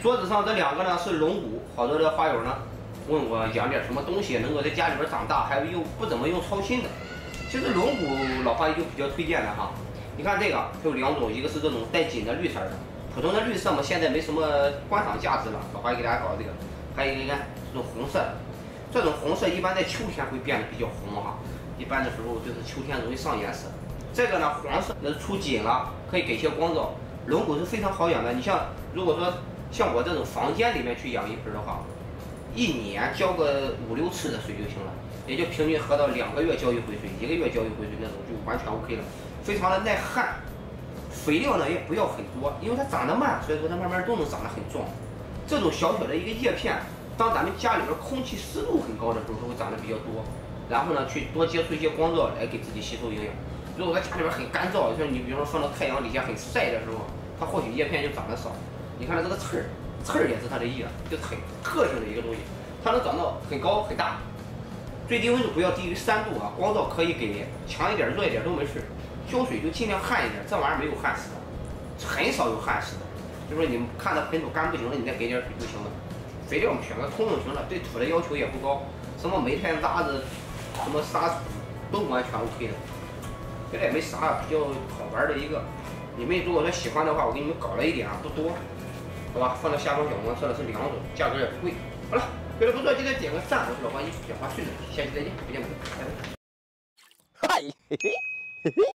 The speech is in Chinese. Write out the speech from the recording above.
桌子上这两个呢是龙骨，好多的花友呢问我养点什么东西能够在家里边长大，还又不怎么用操心的。其实龙骨老花就比较推荐的哈。你看这个它有两种，一个是这种带紧的绿色的，普通的绿色嘛现在没什么观赏价值了，老花给大家搞这个。还有一个这种红色的，这种红色一般在秋天会变得比较红哈，一般的时候就是秋天容易上颜色。这个呢黄色那是出紧了，可以给些光照。龙骨是非常好养的，你像如果说像我这种房间里面去养一盆的话，一年浇个5、6次的水就行了，也就平均合到2个月浇一回水，1个月浇一回水那种就完全 OK 了，非常的耐旱。肥料呢也不要很多，因为它长得慢，所以说它慢慢都能长得很壮。这种小小的一个叶片，当咱们家里边空气湿度很高的时候，它会长得比较多。然后呢，去多接触一些光照来给自己吸收营养。如果在家里边很干燥，像你比如说放到太阳底下很晒的时候，它或许叶片就长得少。你看它这个刺儿也是它的叶，就是很特性的一个东西，它能长到很高很大。最低温度不要低于3度啊，光照可以给强一点、弱一点都没事。浇水就尽量旱一点，这玩意儿没有旱死的，很少有旱死的。就说你们看到盆土干不行了，你再给点水就行了。肥料我们选个通用型的，对土的要求也不高，什么煤炭渣子、什么沙土都完全 OK 的。这也没啥，比较好玩的一个。你们如果说喜欢的话，我给你们搞了一点啊，不多，好吧？放到下方小模测的是2种，价格也不贵。好了，觉得不错记得点个赞，我是老花一讲话顺嘴，下期再见，不见不散，拜拜。嗨，嘿嘿嘿嘿。